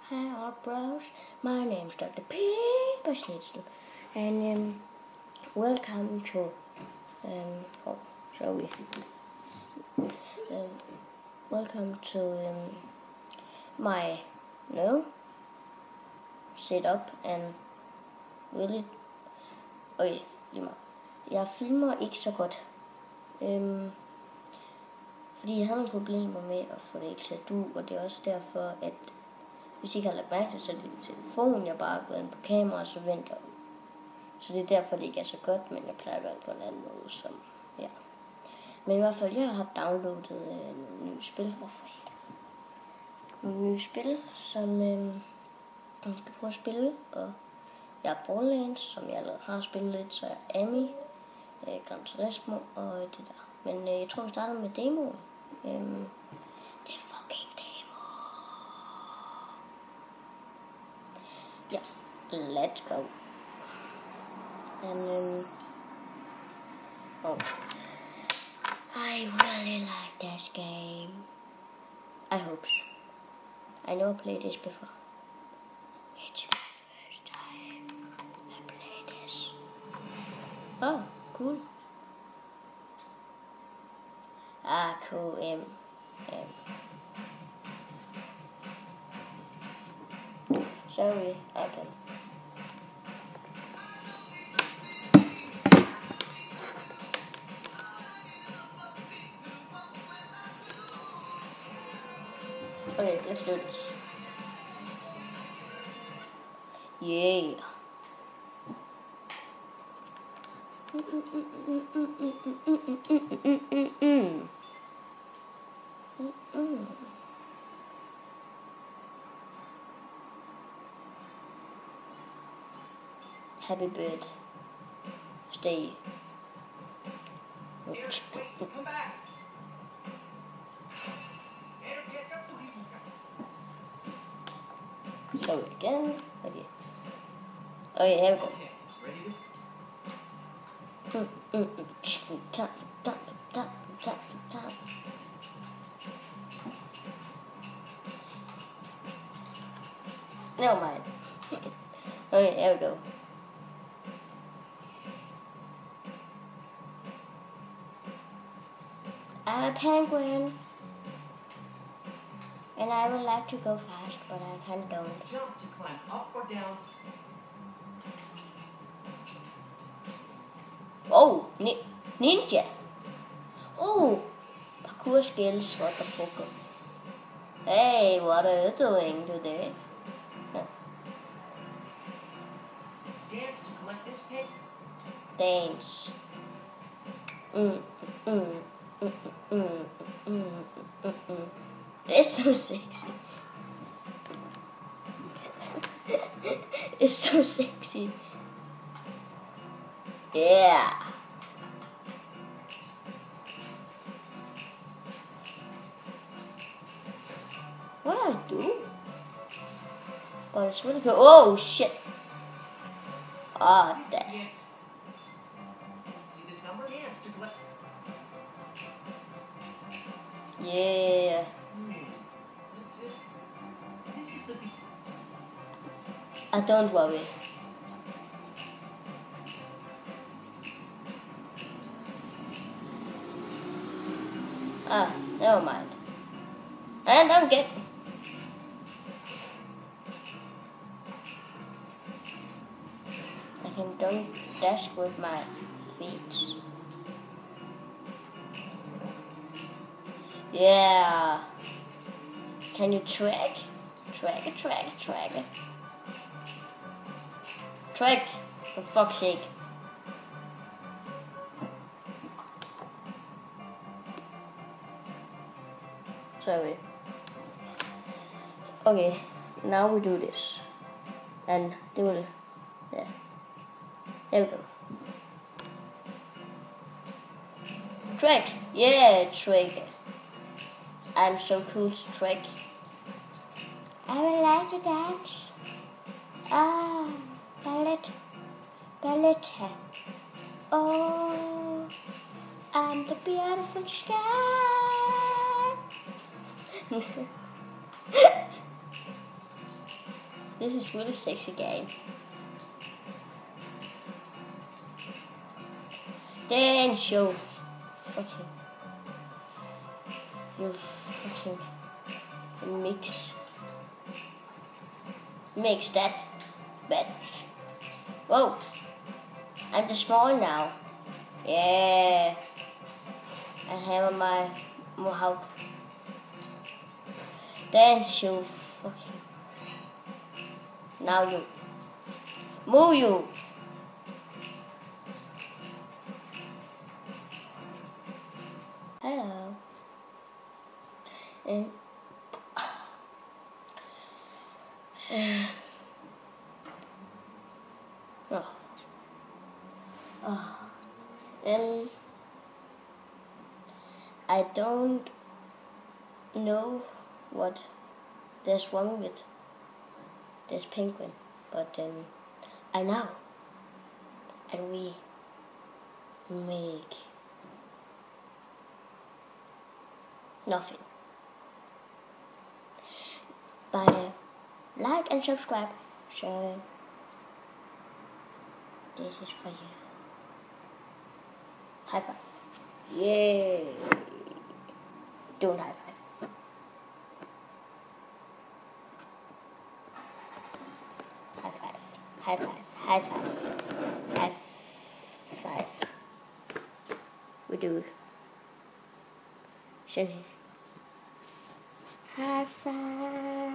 Hi, all bros. My name's Dr. Paper Schnitzel, and welcome to welcome to my new setup and really. Okay, lige meget. Jeg filmer ikke så godt, fordi jeg havde nogle problemer med at få det til at du, og det er også derfor, at hvis I ikke har lagt mærke til, så er det telefonen, jeg bare går ind på kamera og så venter. Så det er derfor, det ikke er så godt, men jeg plejer at gøre det på en anden måde, som, ja. Men i hvert fald, jeg har downloadet nogle nye spil. Nogle nye spil, som jeg skal prøve at spille, og jeg er Borderlands, som jeg allerede har spillet lidt, så jeg er Amy, Gran Turismo og det der. Men jeg tror, vi starter med demoen. Det er fucking demo. Ja, let's go. And I really like this game. I hope so. I never played this before. It's my first time I play this. Oh, cool. Cool. Sorry, okay. Okay, let's do this. Yeah. Happy bird. Stay. Come back. So again. Okay. Okay, here we go. Never mind. Okay, here we go. I'm a penguin, and I would like to go fast, but I can't don't. Jump to climb up or down. Oh, ninja. Oh, parkour skills. What the fuck? Hey, what are you doing today? Dance to collect this pig. Dance. It's so sexy. It's so sexy. Yeah. What do I do? But it's really cool. Oh shit. Ah, that. See this number? Dance to collect. Yeah. This is the. Don't worry. Never mind. And don't get. I can don't dash with my feet. Yeah. Can you track? Track it. Track, for fuck's sake. Sorry. Okay, now we do this. And they will, yeah. There we go. Track, yeah, track. I'm so cool to track. I would like to dance. Ballet. Oh, I'm the beautiful sky. This is really sexy game. Dance, you fucking mix that bad. Whoa, I'm the small now. Yeah, I have my mohawk. Dance, you fucking. Now you move you. Hello. And I don't know what there's wrong with this penguin, but I know, and we make nothing. But like and subscribe, so this is for you. High five. Yay! Don't high five. High five. High five. High five. High five. We do. Show me. High five.